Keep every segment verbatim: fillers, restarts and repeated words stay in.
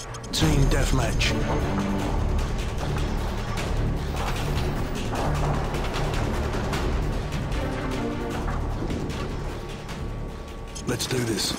Team deathmatch. Let's do this.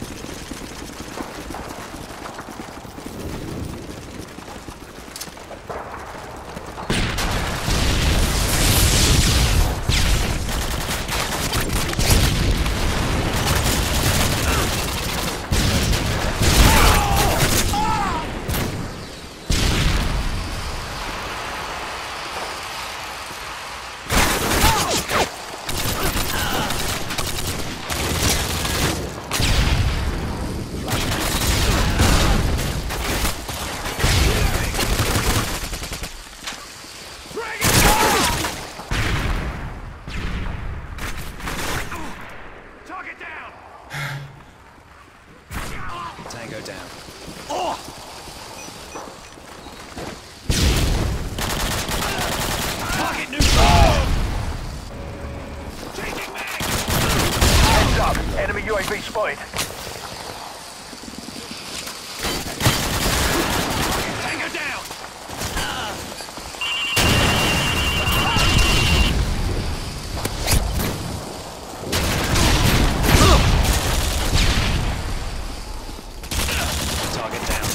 Tango down. Oh! Target neutral! Changing mag! Heads up, enemy U A V spotted. Tango down! Target down.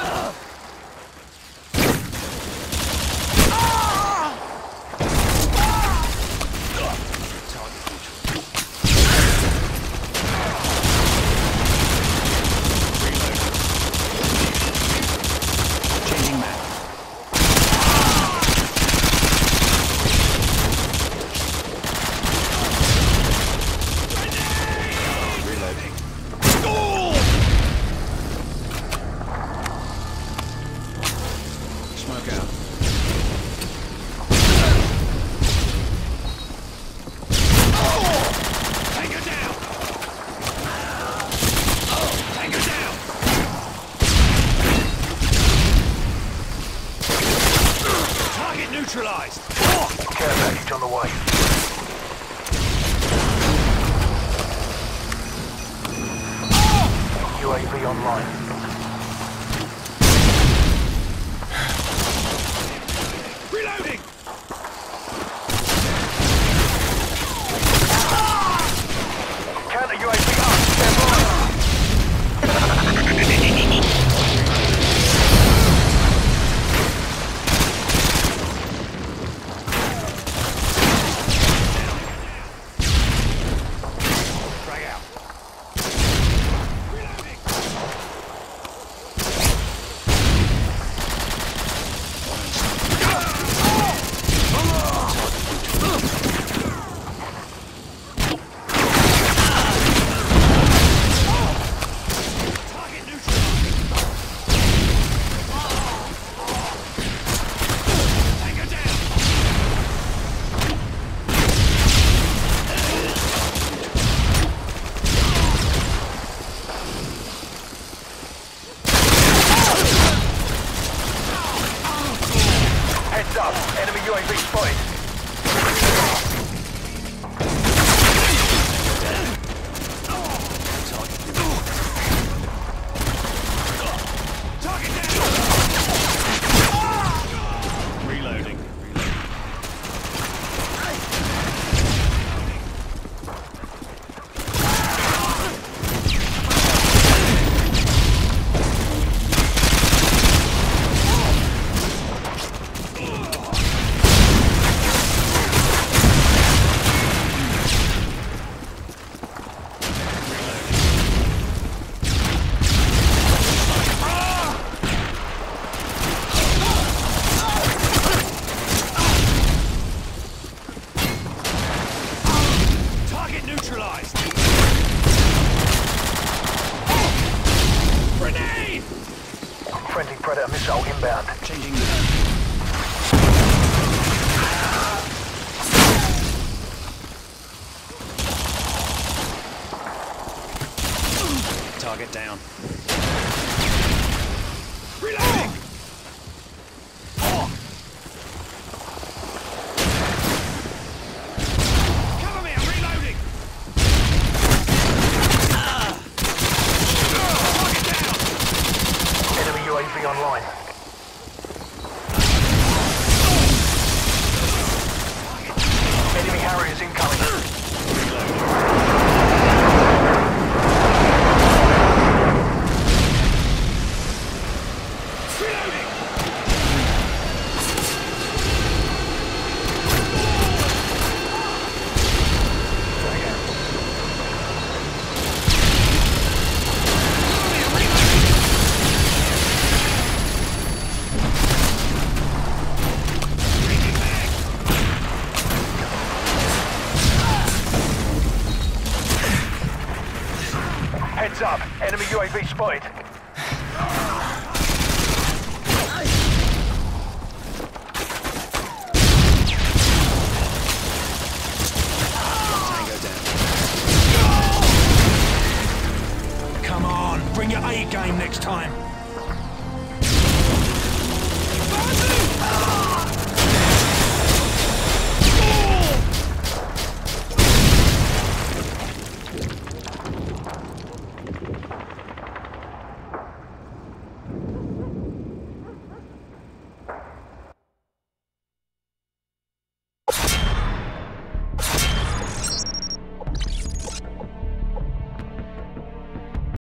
Changing mag. Reloading. Smoke out. Tango down! Tango down! Target neutralized! Care package on the way. U A V online. Reloading! Counter U A V up. Stand by. Frag out. Reloading! Target neutral! Tango down! Heads up, enemy U A V spotted. Target down! Reloading. Target neutralized! Grenade! Friendly Predator missile inbound. Changing mag. Target down. Reloading! Cover me, I'm reloading! Heads up. Enemy U A V spotted. Tango down. Come on, bring your A game next time.